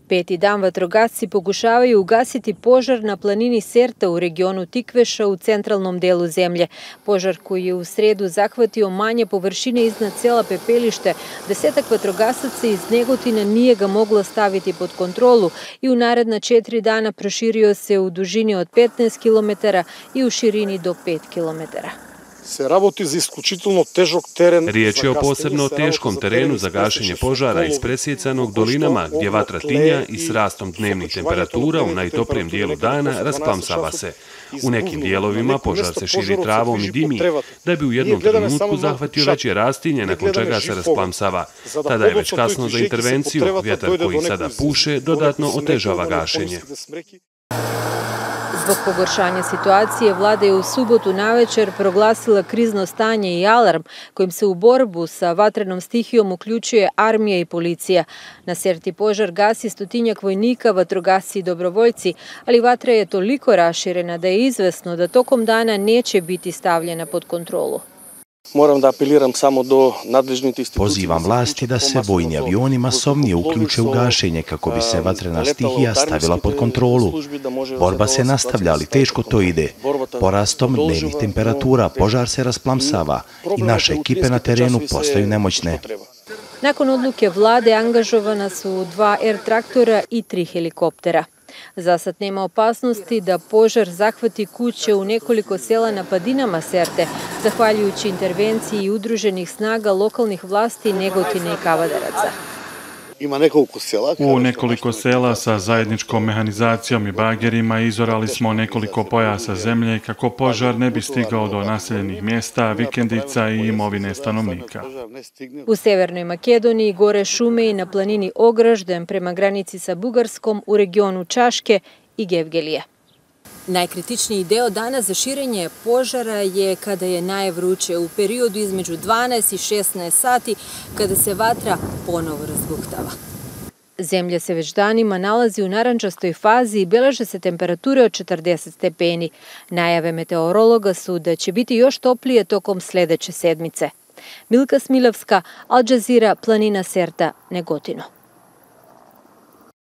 Peti dan vatrogasci pokušavaju ugasiti požar na planini Serta u regionu Tikveša u centralnom delu zemlje. Požar koji je u sredu zahvatio manje površine iznad sela Pepelište, desetak vatrogasaca iz Negotina nije ga moglo staviti pod kontrolu i u naredna 4 dana proširio se u dužini od 15 km i u širini do 5 km. Riječ je o posebno teškom terenu za gašenje požara ispresjecanog dolinama gdje vatra tinja i s rastom dnevnih temperatura u najtoplijem dijelu dana rasplamsava se. U nekim dijelovima požar se širi travom i dimi, da bi u jednom trenutku zahvatio veće rastinje nakon čega se rasplamsava. Tada je već kasno za intervenciju, vjetar koji sada puše dodatno otežava gašenje. Zbog pogoršanja situacije, vlada je u subotu navečer proglasila krizno stanje i alarm kojim se u borbu sa vatrenom stihijom uključuje armija i policija. Na Serti požar gasi 100-tinjak vojnika, vatrogasci i dobrovoljci, ali vatra je toliko raširena da je izvesno da tokom dana neće biti stavljena pod kontrolu. Moram da apeliram samo do nadležnih institucija. Pozivam vlasti da se vojni avioni masovnije uključe u gašenje kako bi se vatrena stihija stavila pod kontrolu. Borba se nastavlja, ali teško to ide. Porastom dnevnih temperatura požar se rasplamsava i naše ekipe na terenu postaju nemoćne. Nakon odluke vlade angažovana su 2 air traktora i 3 helikoptera. Za sad nema opasnosti da požar zahvati kuće u nekoliko sela na padinama Serte, zahvaljujući intervenciji udruženih snaga lokalnih vlasti Negotina i Kavadaraca. U nekoliko sela sa zajedničkom mehanizacijom i bagerima izorali smo nekoliko pojasa zemlje kako požar ne bi stigao do naseljenih mjesta, vikendica i imovine stanovnika. U Severnoj Makedoniji gore šume i na planini Ogražden prema granici sa Bugarskom u regionu Čaške i Gevgelije. Najkritičniji deo dana za širenje požara je kada je najvruće u periodu između 12 i 16 sati kada se vatra ponovo razbuktava. Zemlja se već danima nalazi u narančastoj fazi i beleže se temperature od 40 stepeni. Najave meteorologa su da će biti još toplije tokom sljedeće sedmice. Milka Smiljavska, Al Jazeera, planina Serta, Negotino.